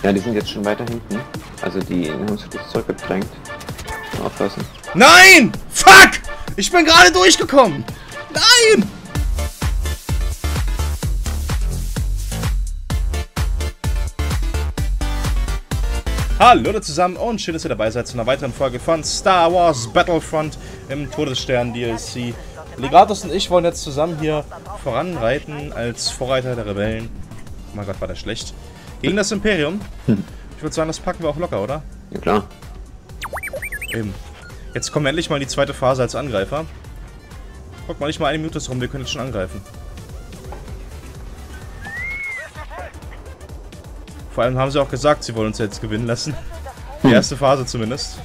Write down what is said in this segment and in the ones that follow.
Ja, die sind jetzt schon weiter hinten. Also die haben uns wirklich zurückgedrängt. Aufpassen. Nein! Fuck! Ich bin gerade durchgekommen! Nein! Hallo zusammen und schön, dass ihr dabei seid zu einer weiteren Folge von Star Wars Battlefront im Todesstern DLC. Legatus und ich wollen jetzt zusammen hier voranreiten als Vorreiter der Rebellen. Oh mein Gott, war der schlecht. Gegen das Imperium. Ich würde sagen, das packen wir auch locker, oder? Ja klar. Eben. Jetzt kommt endlich mal die zweite Phase als Angreifer. Guck mal, nicht mal eine Minute ist rum, wir können jetzt schon angreifen. Vor allem haben sie auch gesagt, sie wollen uns jetzt gewinnen lassen. Die erste Phase zumindest.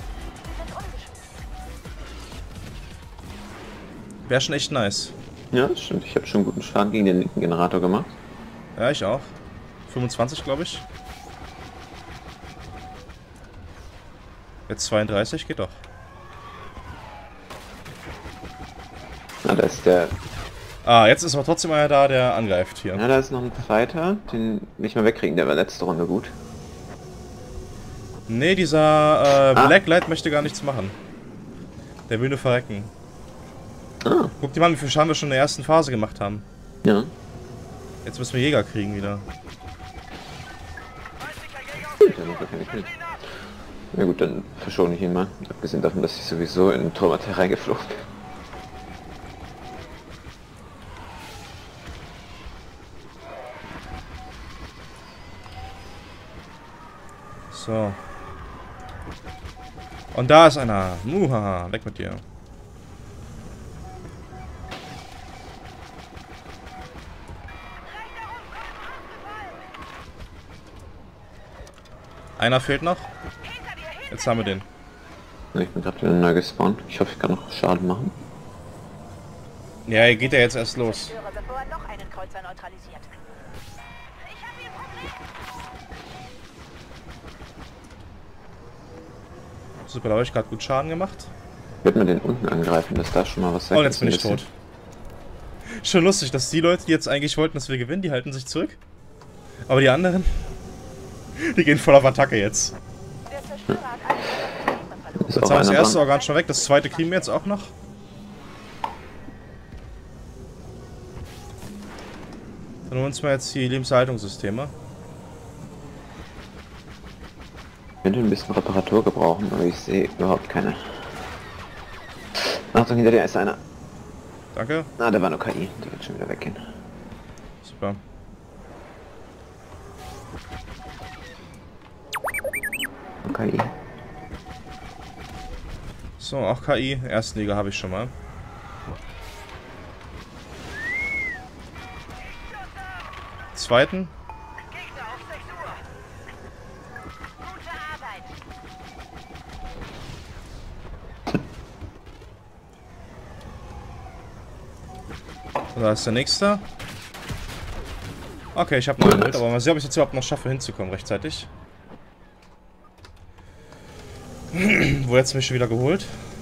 Wäre schon echt nice. Ja, das stimmt. Ich habe schon guten Schaden gegen den linken Generator gemacht. Ja, ich auch. 25, glaube ich. Jetzt 32, geht doch. Ah, da ist der... Ah, jetzt ist aber trotzdem einer da, der angreift hier. Ja, da ist noch ein zweiter. Den will ich mal wegkriegen. Der war letzte Runde gut. Nee, dieser Blacklight möchte gar nichts machen. Der will nur verrecken. Ah. Guck dir mal an, wie viel Schaden wir schon in der ersten Phase gemacht haben. Ja. Jetzt müssen wir Jäger kriegen wieder. Der macht gar keine Kills. Na gut, dann verschone ich ihn mal. Abgesehen davon, dass ich sowieso in Torwart reingeflogen bin. So. Und da ist einer. Muhaha, weg mit dir. Einer fehlt noch. Jetzt haben wir den. Ich bin gerade wieder neu gespawnt. Ich hoffe, ich kann noch Schaden machen. Ja, er geht ja jetzt erst los. Super, da habe ich gerade gut Schaden gemacht. Ich werde mal den unten angreifen, dass da schon mal was weg ist. Und jetzt bin ich tot. Schon lustig, dass die Leute, die jetzt eigentlich wollten, dass wir gewinnen, die halten sich zurück. Aber die anderen, die gehen voll auf Attacke jetzt. Jetzt haben wir das erste Organ schon weg, das zweite kriegen wir jetzt auch noch. Dann holen wir uns mal jetzt die Lebenserhaltungssysteme. Ich könnte ein bisschen Reparatur gebrauchen, aber ich sehe überhaupt keine. Achtung, hinter dir ist einer. Danke. Ah, der war nur KI. Der wird schon wieder weggehen. Super. KI. So, auch KI. Ersten Liga habe ich schon mal. Zweiten. Da ist der nächste. Okay, ich habe noch einen, aber mal sehen, ob ich jetzt überhaupt noch schaffe hinzukommen rechtzeitig. Wo jetzt mich schon wieder geholt?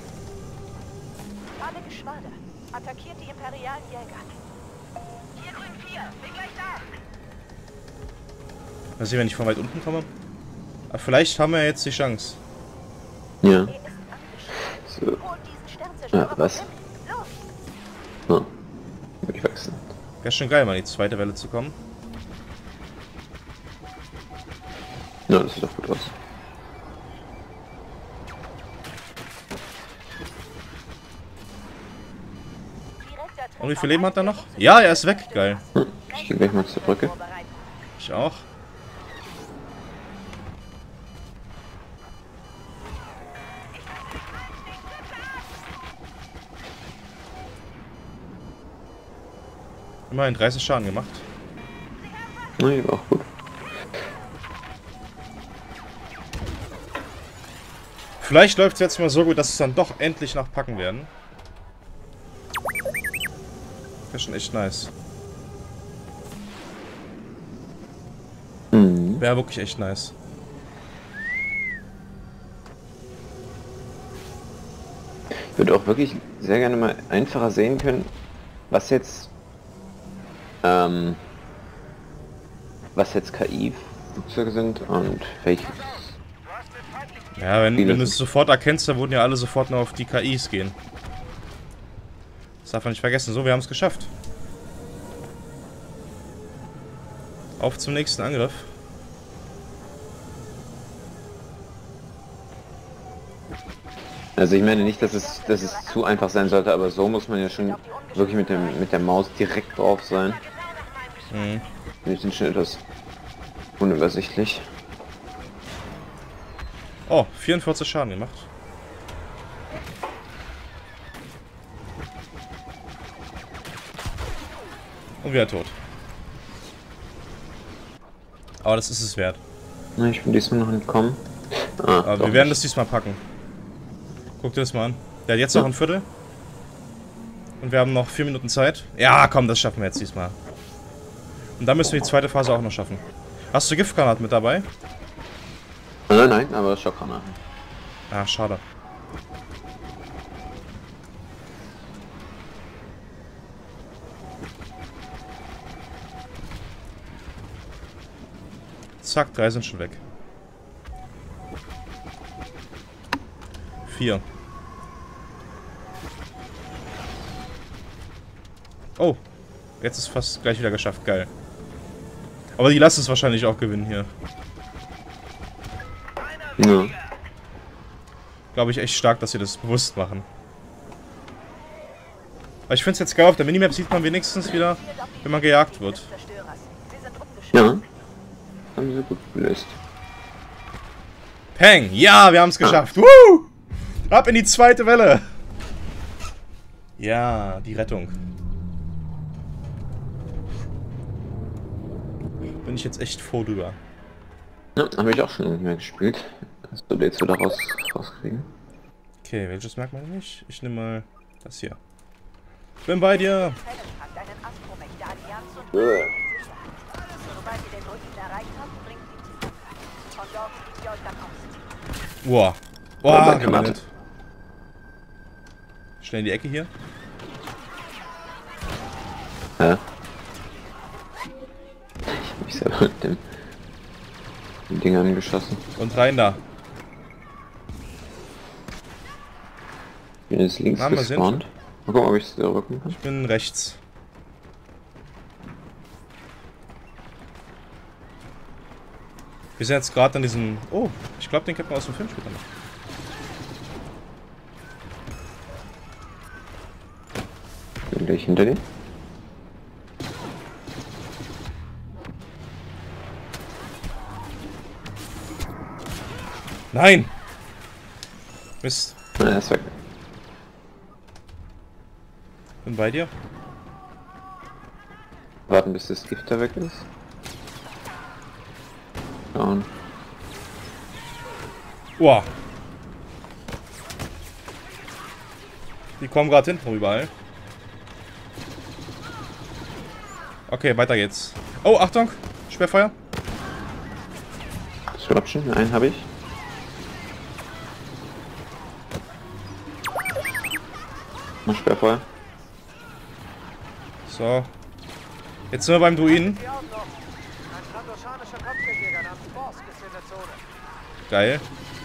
Alle Geschwader. Attackiert die imperialen Jäger. Hier grün 4, bin gleich da. Mal sehen, wenn ich von weit unten komme. Aber vielleicht haben wir jetzt die Chance. Ja. So. Ja, was? Oh. Ich wechseln. Wäre schon geil, mal in die zweite Welle zu kommen. Ja, das sieht doch gut aus. Und wie viel Leben hat er noch? Ja, er ist weg. Geil. Ich gehe gleich mal zur Brücke. Ich auch. Immerhin 30 Schaden gemacht. Na, die war auch gut. Vielleicht läuft es jetzt mal so gut, dass es dann doch endlich noch packen werden. Wäre schon echt nice. Wäre wirklich echt nice. Ich würde auch wirklich sehr gerne mal einfacher sehen können, was jetzt KI Flugzeuge sind und welche. Ja, wenn du es sofort erkennst, dann würden ja alle sofort noch auf die KIs gehen. Das darf man nicht vergessen. So, wir haben es geschafft. Auf zum nächsten Angriff. Also ich meine nicht, dass es zu einfach sein sollte, aber so muss man ja schon wirklich mit der Maus direkt drauf sein. Mhm. Die sind schon etwas unübersichtlich. Oh, 44 Schaden gemacht. Und wieder tot. Aber das ist es wert. Na, ich bin diesmal noch entkommen. Aber wir werden das diesmal packen. Guck dir das mal an. Der hat jetzt noch ein Viertel. Und wir haben noch 4 Minuten Zeit. Ja, komm, das schaffen wir jetzt diesmal. Und dann müssen wir die zweite Phase auch noch schaffen. Hast du Giftgranaten mit dabei? Nein, aber Schockgranaten. Ah, schade. Zack, 3 sind schon weg. 4. Oh, jetzt ist fast gleich wieder geschafft. Geil. Aber die lassen es wahrscheinlich auch gewinnen hier. Ja. Glaube ich echt stark, dass sie das bewusst machen. Aber ich finde es jetzt geil, auf der Minimap sieht man wenigstens wieder, wenn man gejagt wird. Ja. Haben sie gut gelöst. Peng! Ja, wir haben es geschafft. Woo! Ab in die zweite Welle! Ja, die Rettung. Bin ich jetzt echt froh drüber. Ja, habe ich auch schon nicht mehr gespielt. Das soll jetzt wieder rauskriegen. Okay, welches Merkmal nicht? Ich nehme mal das hier. Bin bei dir! Boah. Boah, gelandet. Schnell in die Ecke hier. Ja. Ich hab mich selber mit dem Ding angeschossen. Und rein da. Ich bin jetzt links gespawnt. Mal gucken, ob ich es rücken kann. Ich bin rechts. Wir sind jetzt gerade an diesem... Oh, ich glaube, den kennt man aus dem Film später noch. Bin gleich hinter dir. Nein! Mist. Na, er ist weg. Bin bei dir. Warten, bis das Gift da weg ist. Schauen. Boah. Die kommen gerade hinten überall. Okay, weiter geht's. Oh, Achtung! Sperrfeuer. Disruption, einen habe ich. Noch Sperrfeuer. So. Jetzt sind wir beim Druiden. Geil.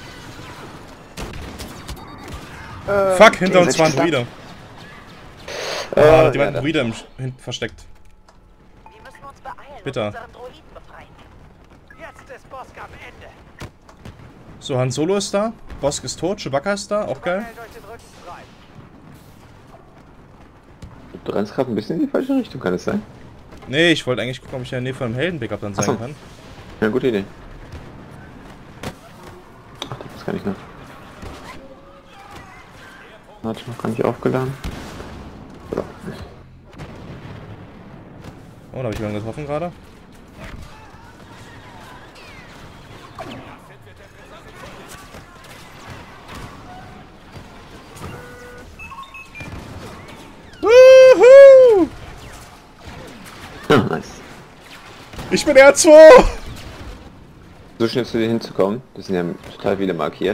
Fuck, hinter uns war ein Druide. Die waren Druide hinten versteckt. Bitter. So, Han Solo ist da. Bosk ist tot. Chewbacca ist da. Auch geil. Du rennst gerade ein bisschen in die falsche Richtung, kann es sein? Nee, ich wollte eigentlich gucken, ob ich in der Nähe von einem Helden-Pickup dann sein kann. Ja, gute Idee. Ach, das kann ich noch. Warte, noch gar nicht aufgeladen. So. Oh, da habe ich jemanden getroffen gerade. Woohoo! Ja, nice. Ich bin R2! So schnell zu dir hinzukommen, das sind ja total viele markiert.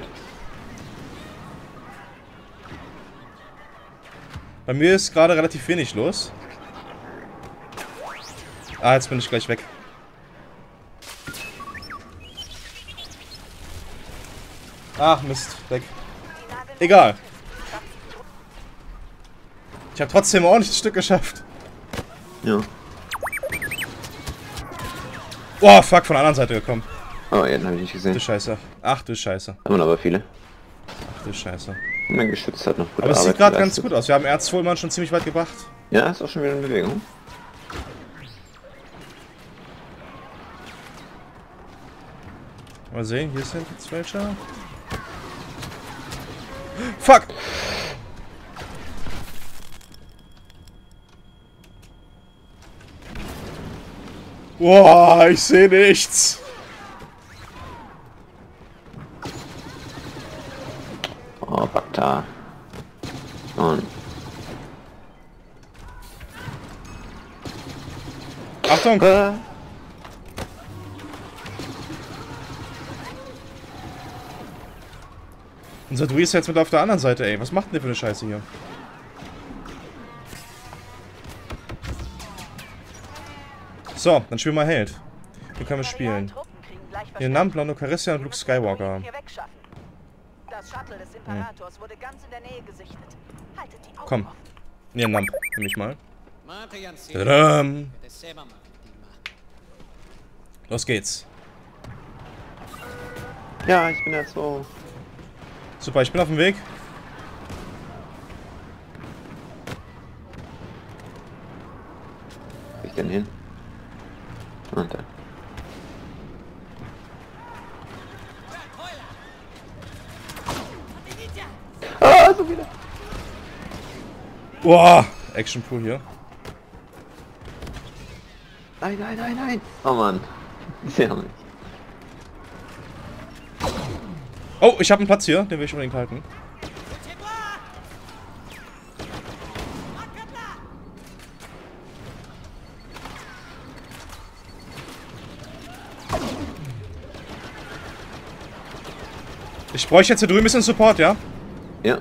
Bei mir ist gerade relativ wenig los. Ah, jetzt bin ich gleich weg. Ach, Mist. Weg. Egal. Ich habe trotzdem ein ordentliches Stück geschafft. Ja. Oh, fuck, von der anderen Seite gekommen. Oh, ja, den habe ich nicht gesehen. Du Scheiße. Ach du Scheiße. Haben wir aber viele. Ach du Scheiße. Mein Geschütz hat noch gute Aber es Arbeit sieht gerade ganz geleistet. gut aus. Wir haben Erzfullmann schon ziemlich weit gebracht. Ja, ist auch schon wieder in Bewegung. Mal sehen, hier sind jetzt welche. Fuck! Boah, ich sehe nichts. Oh, Bakta. Und Achtung! Unser Dewey ist jetzt mit auf der anderen Seite, ey. Was macht denn der für eine Scheiße hier? So, dann spielen wir Held. Hier können wir spielen. Hier Namp, Lando Calrissian und Luke Skywalker. Das Shuttle des Imperators wurde ganz in der Nähe gesichtet. Haltet die Augen Komm. offen. Hier Namp, nehme ich mal. Tadam. Los geht's. ja, ich bin jetzt so. Super, ich bin auf dem Weg. Wo ich denn hin? Und dann. Ah, so wieder. Boah, Action Pool hier. Nein, nein, nein, nein. Oh Mann. Sie haben mich. Oh, ich habe einen Platz hier, den will ich unbedingt halten. Ich bräuchte jetzt hier drüben ein bisschen Support, ja? Ja.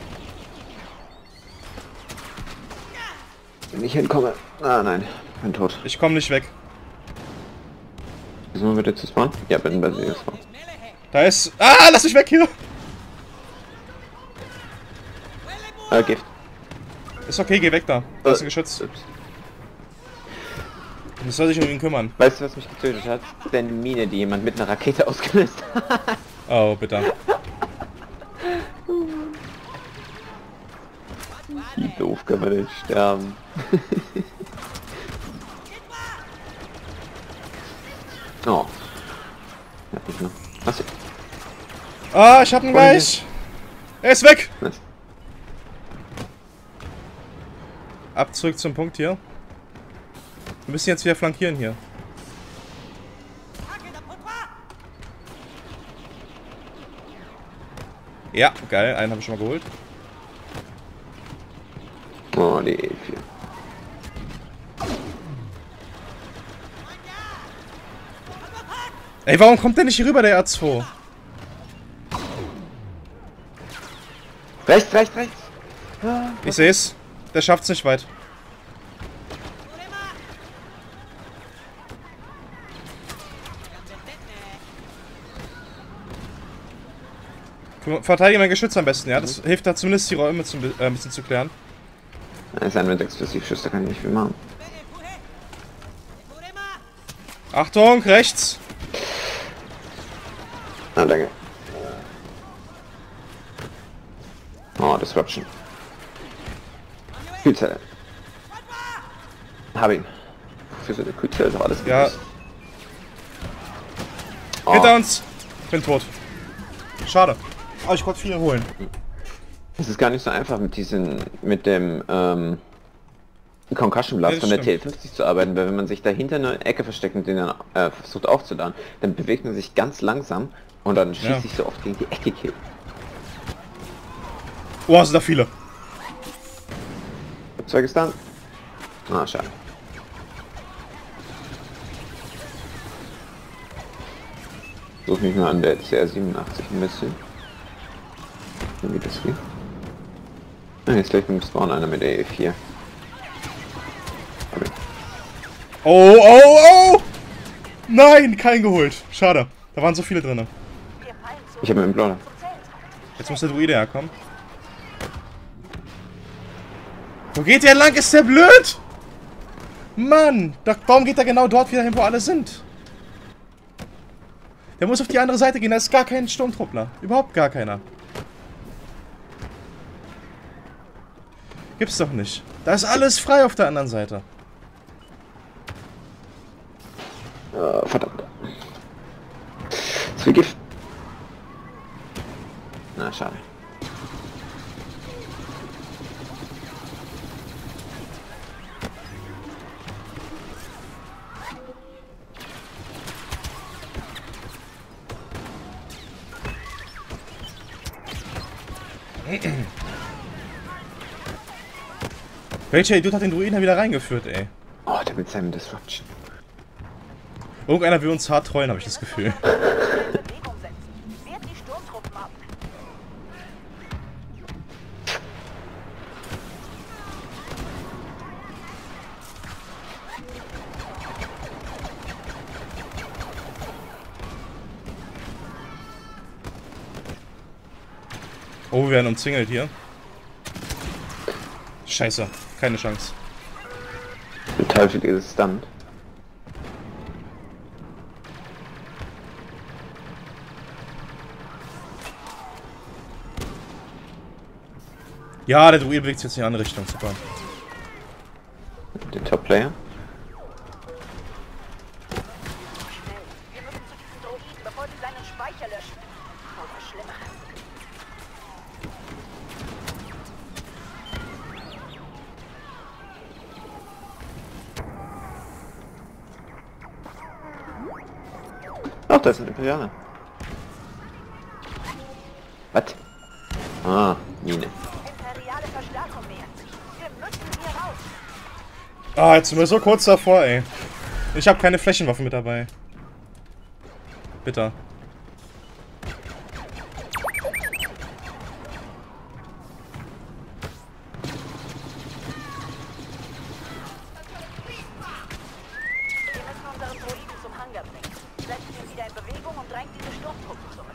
Wenn ich hinkomme. Ah nein, bin tot. Ich komme nicht weg. Müssen wir bitte zu spawnen? Ja, bin bei dir gespawnt. Da ist... Ah, lass mich weg hier! Gift. Ist okay, geh weg da. Da ist ein Geschütz. Ups. Das soll sich um ihn kümmern. Weißt du, was mich getötet hat? Deine Mine, die jemand mit einer Rakete ausgelöst hat. Oh, bitte. Wie doof kann man denn sterben? Oh. Hab ich noch. Was? Ah, ich hab ihn gleich. Er ist weg. Was? Ab zurück zum Punkt hier. Wir müssen jetzt wieder flankieren hier. Ja, geil. Einen habe ich schon mal geholt. Oh, die E4. Ey, warum kommt der nicht hier rüber, der R2? Rechts, rechts, rechts. Ich seh's. Der schafft's nicht weit. Verteidige mein Geschütz am besten, ja? Das hilft da zumindest die Räume ein bisschen zu klären. Das ist ein mit Explosivschuss, da kann ich nicht viel machen. Achtung, rechts! Ah, danke. Oh, Disruption. Kühlzelle. Hab ihn. Für so eine Kühlzelle ist doch alles Ja. gewusst. Oh. Hinter uns! Bin tot. Schade. Aber ich konnte viel holen. Es ist gar nicht so einfach mit dem Concussion Blast Ja, von der stimmt. TL50 zu arbeiten, weil wenn man sich dahinter eine Ecke versteckt und den dann versucht aufzuladen, dann bewegt man sich ganz langsam und dann schießt Ja. sich so oft gegen die Ecke kill. Oh, sind da viele. Zwei gestunt. Ah, schade. Such mich mal an der CR87 ein bisschen. Wie geht das hier? Ah, jetzt gleich mit dem Spawn einer mit der E4. Okay. Oh, oh, oh! Nein, keinen geholt. Schade. Da waren so viele drin. Wir fallen zurück Ich habe mit dem Blader. zum Zelt. Jetzt muss der Druide herkommen. Wo geht der lang? Ist der blöd? Mann, warum geht er genau dort wieder hin, wo alle sind? Der muss auf die andere Seite gehen, da ist gar kein Sturmtruppler. Überhaupt gar keiner. Gibt's doch nicht. Da ist alles frei auf der anderen Seite. Verdammt. Zu viel Gift. Na, schade. Welcher Idiot hat den Druiden wieder reingeführt, ey? Oh, der mit seinem Disruption. Irgendeiner will uns hart trollen, habe ich das Gefühl. Bewegung setzen. Wehrt die Sturmtruppen ab. Oh, wir werden umzingelt hier. Scheiße, keine Chance. Total für dieses Stunt. Ja, der Druid bewegt sich jetzt in die andere Richtung, super. Den Top-Player. Schnell. Wir müssen zu diesem Droiden, bevor sie seinen Speicher löschen. Oder schlimmer. Ach, da ist ein Imperialer. Was? Ah, Mine. Imperiale Verstärkung nähert sich. Wir müssen hier raus. Ah, jetzt sind wir so kurz davor, ey. Ich habe keine Flächenwaffe mit dabei. Bitter. Wir müssen unseren Droiden zum Hangar bringen. Setzt ihn wieder in Bewegung und drängt diese Sturmtruppen zurück.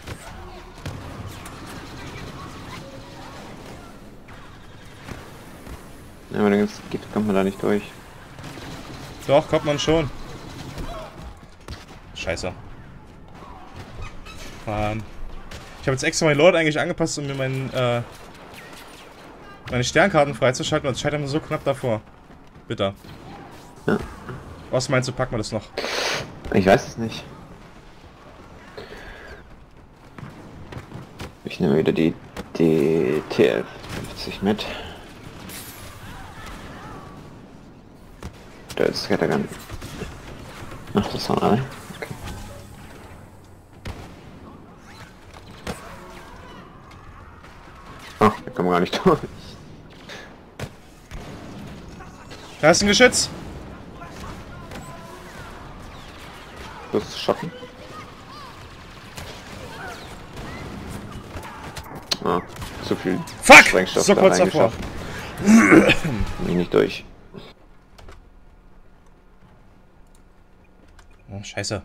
Ja, aber das kommt man da nicht durch. Doch, kommt man schon. Scheiße. Mann. Ich habe jetzt extra mein Lord eigentlich angepasst, um mir meine Sternkarten freizuschalten, und jetzt scheitern wir so knapp davor. Bitter. Ja. Was meinst du, packen wir das noch? Ich weiß es nicht. Ich nehme wieder die TL50 mit. Da ist Scattergun. Ach, das waren alle. Okay. Ach, da kommen wir gar nicht durch. Da ist ein Geschütz. Bloß schocken. Ah, zu viel Fuck! Sprengstoff So da kurz davor. Bin ich nicht durch. Oh, scheiße.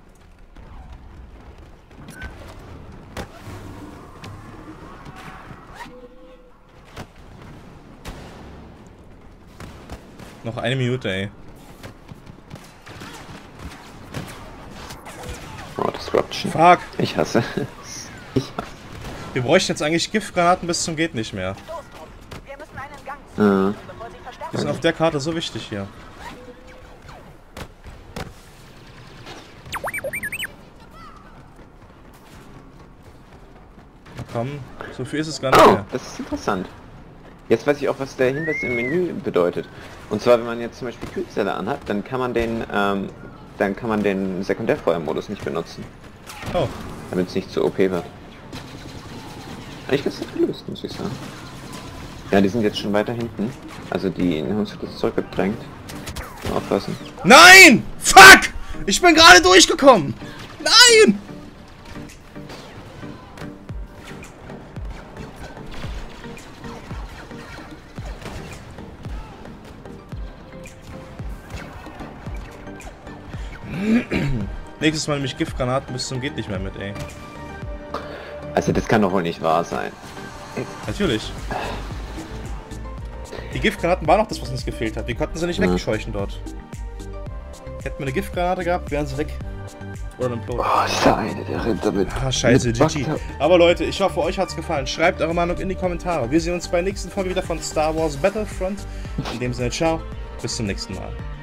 Noch eine Minute, ey. Oh, Disruption. Fuck! Ich hasse es. Wir bräuchten jetzt eigentlich Giftgranaten bis zum geht nicht mehr. Stoßtruppen. Wir müssen einen Gang Ja. ziehen, bevor sie Die verstärken. sind auf der Karte so wichtig hier. Na komm, so viel ist es gar nicht Oh, mehr. das ist interessant. Jetzt weiß ich auch, was der Hinweis im Menü bedeutet. Und zwar, wenn man jetzt zum Beispiel Kühlzelle anhat, dann kann man den Sekundärfeuermodus nicht benutzen, Oh, damit es nicht zu OP wird. Eigentlich ganz gut gelöst, muss ich sagen. Ja, die sind jetzt schon weiter hinten. Also die haben uns das zurückgedrängt. Aufpassen. nein! Fuck! Ich bin gerade durchgekommen! Nein! Nächstes Mal nämlich Giftgranaten bis zum geht nicht mehr mit, ey. Also das kann doch wohl nicht wahr sein. Natürlich. Die Giftgranaten waren auch das, was uns gefehlt hat. Wir konnten sie nicht wegscheuchen dort. Hätten wir eine Giftgranate gehabt, wären sie weg. Oder ein Plot. Oh, ist der eine, der rennt damit. Ah, scheiße, mit GG. Bagdad. Aber Leute, ich hoffe, euch hat's gefallen. Schreibt eure Meinung in die Kommentare. Wir sehen uns bei der nächsten Folge wieder von Star Wars Battlefront. In dem Sinne, ciao. Bis zum nächsten Mal.